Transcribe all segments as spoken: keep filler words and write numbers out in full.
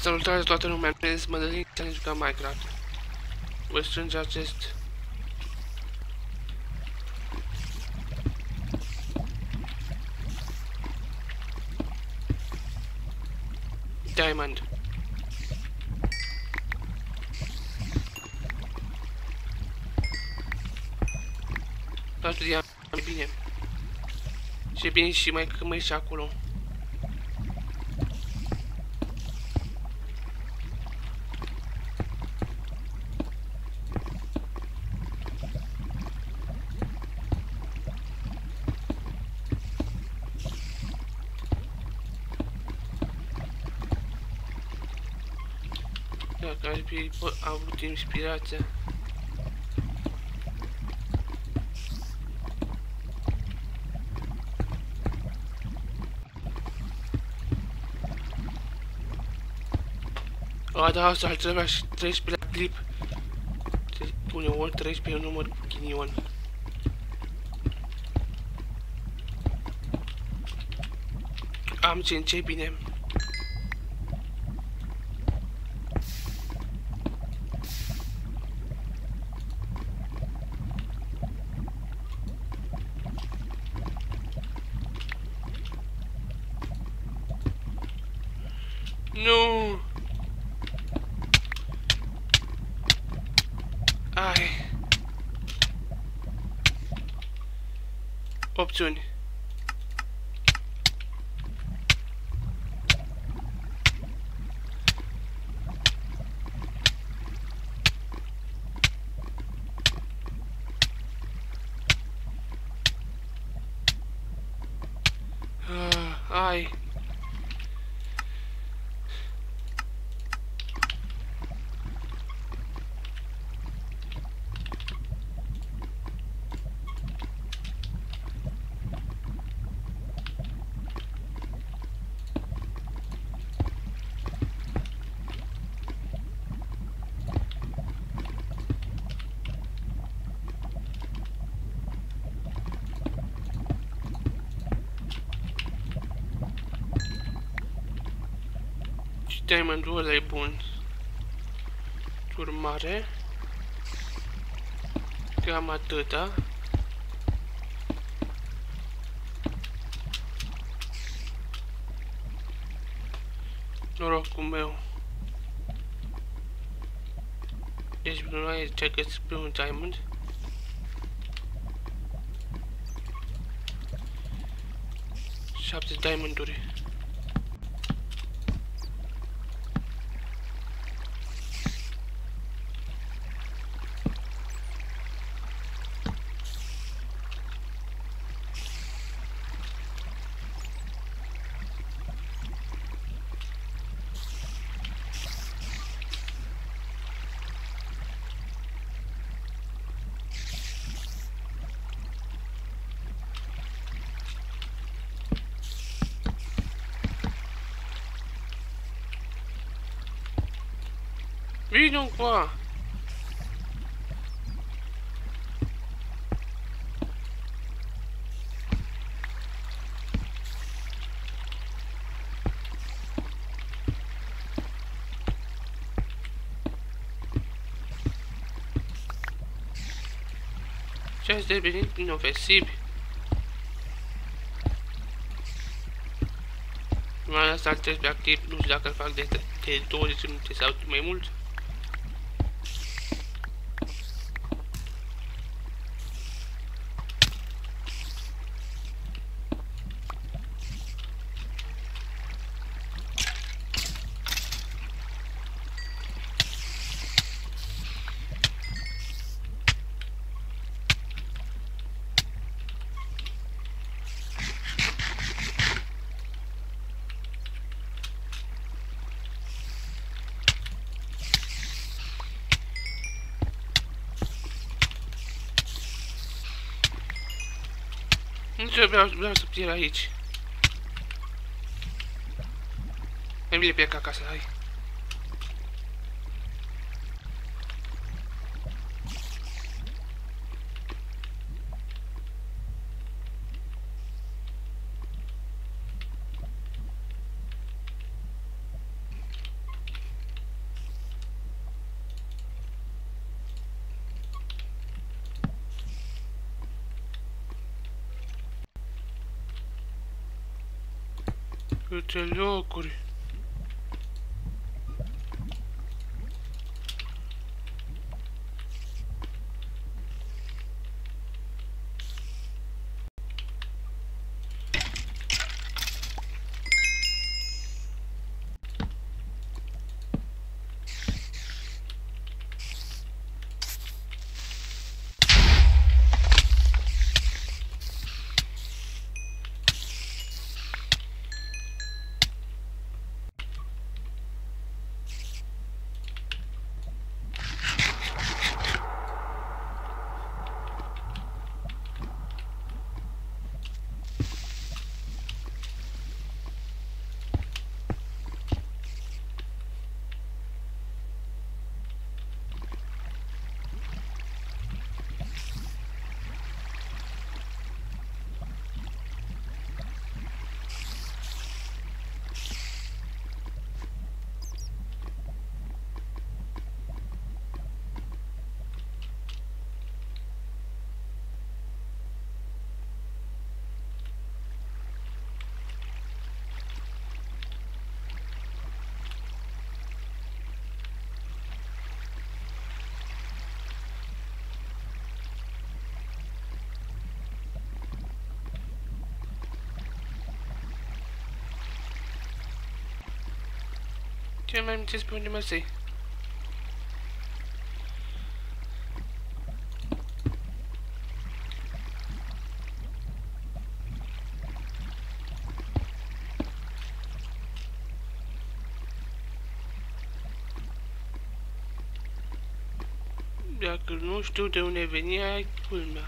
Salutare toată lumea, mi este Mădălin, să ne jucăm Minecraft. Voi strânge acest Diamond. Toată diamond e bine. Și e bine și mai că mai și acolo. Dacă aș fi avut inspirația. A, da, asta ar trebui și treisprezece la clip. Uneori treisprezece e un număr ghinion. Am cinci, e bine. Nu! Ai! Opțiuni. Ah, ai! Diamondul ăla e bun. Urmare, cam atâta. Norocul meu. Deci nu ai ce găsit pe un diamond. Șapte diamonduri. Vino qua! Și ați devenit inofensivi. Mai asta ar trebui activ, nu știu dacă îl fac de, de douăzeci minute sau mai mult. Nu trebuia, vreau să pierd aici. Mai bine plec acasă, hai. Câte locuri. Ce mai amintiți pe unde mă să-i? Dacă nu știu de unde venea, ai culmea.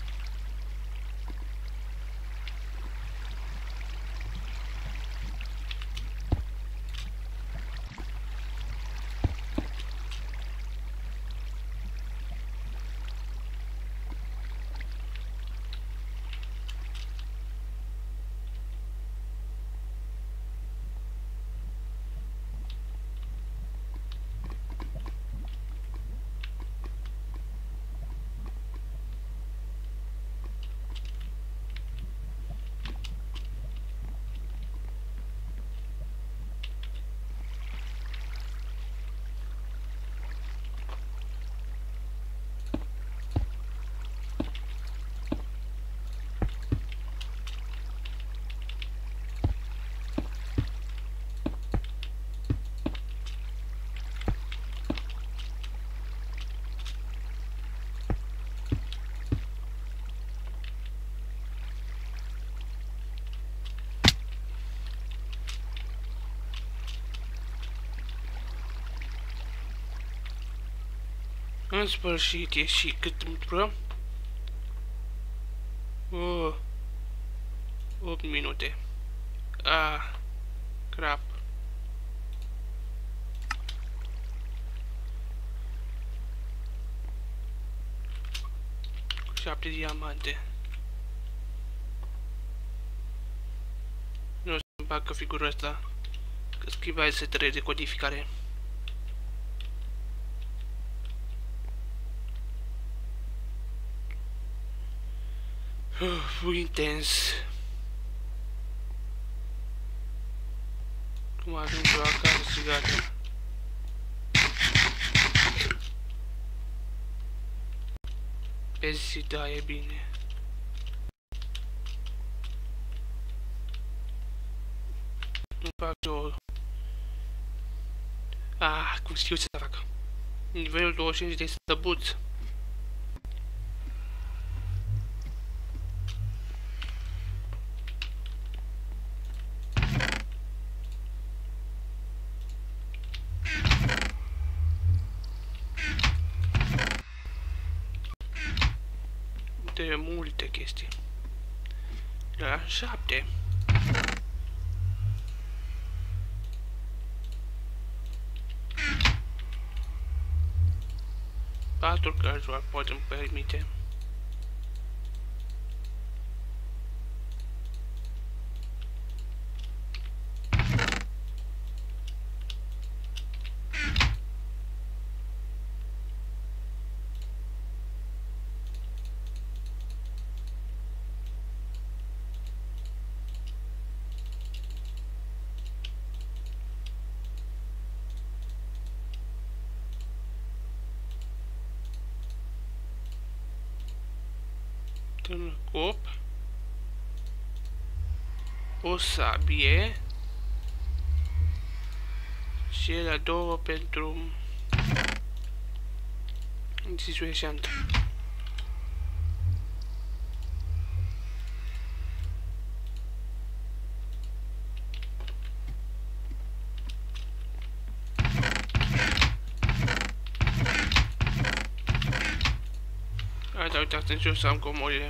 În sfârșit, e și cât într-o? Oh, opt minute. Ah, crap. șapte diamante. Nu o să-mi facă figura asta, că schiva setele de codificare. Uf, intens. Cum ajung eu acasă și gata. Pe zi, da, e bine. Nu fac eu... Ah, cum știu ce să fac. Nivelul douăzeci și cinci de stăbuț. De multe chestii. La șapte. Patru casual pot îmi permite. Un cop. O sabie. Și la două pentru situation. Hai, da, uitați în jos să am comorile.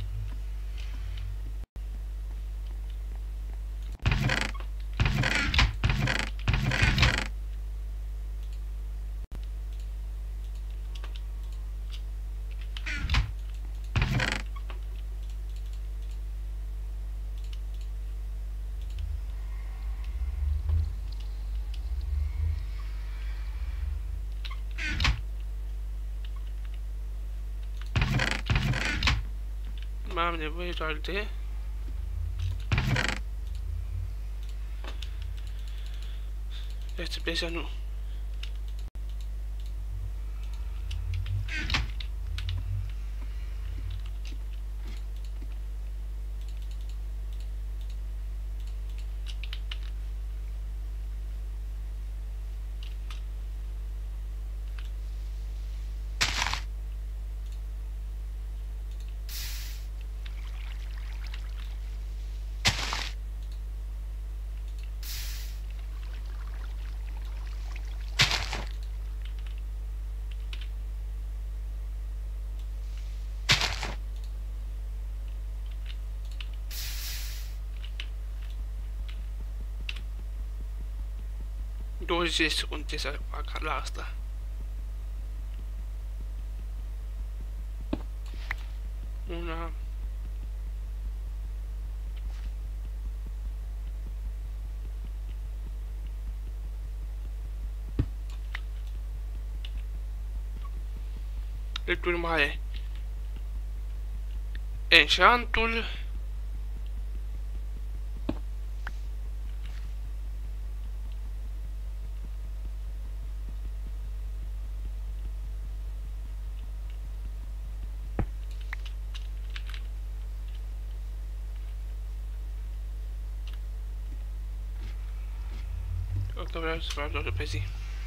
Mai am nevoie doar de este piesa nu. douăzeci de secunde să fac la asta. Una. Drept urmare, enchantul că vreau să fac totul pe zi.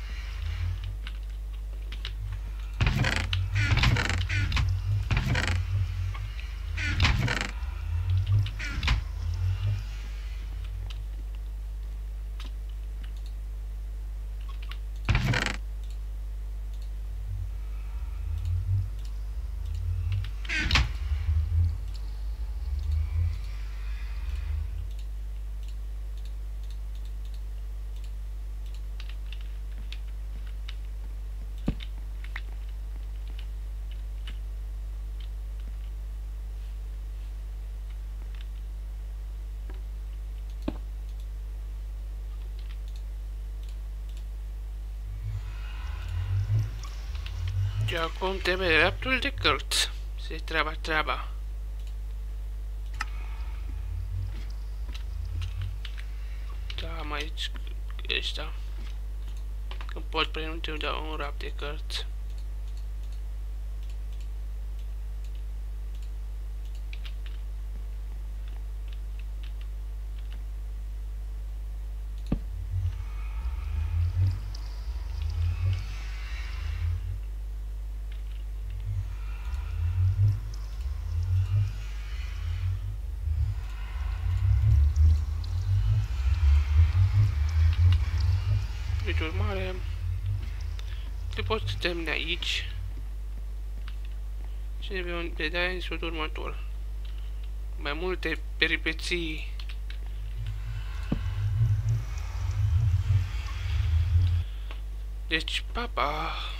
Și acum trebuie dreptul de cărți. Se treaba treaba. Da, am aici ăștia. Când pot prenunte de un rap de cărți. Deci urmare, te poți termina aici și ne vom vedea în episodul următor. Mai multe peripeții. Deci, pa, pa!